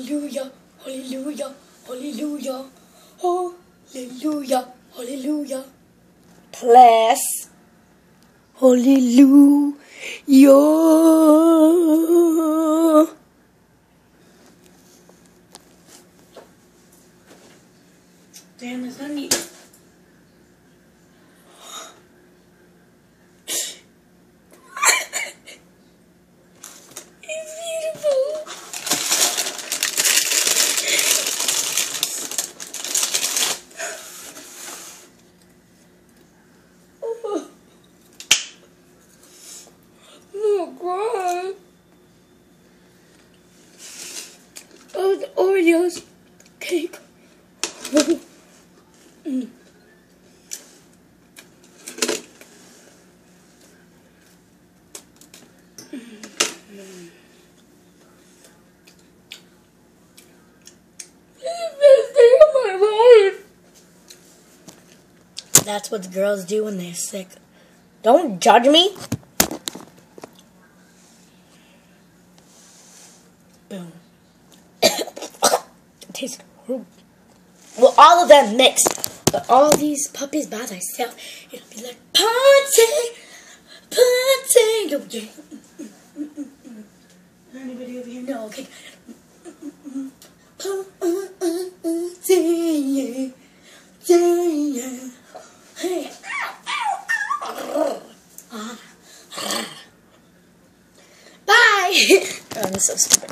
hallelujah, hallelujah, hallelujah, hallelujah, hallelujah. Plus, hallelujah. Damn, it's not neat. Oh, the Oreos cake. That's what the girls do when they're sick. Don't judge me. Boom. It tastes horrible. Well, all of them mixed, but all these puppies by themselves, it'll be like party, party. Yo, yeah. Anybody over here? No, okay. Party, yeah. Hey. Bye. I'm so stupid.